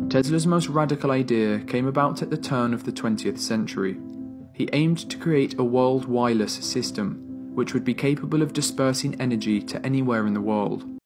Tesla's most radical idea came about at the turn of the 20th century. He aimed to create a world wireless system, which would be capable of dispersing energy to anywhere in the world.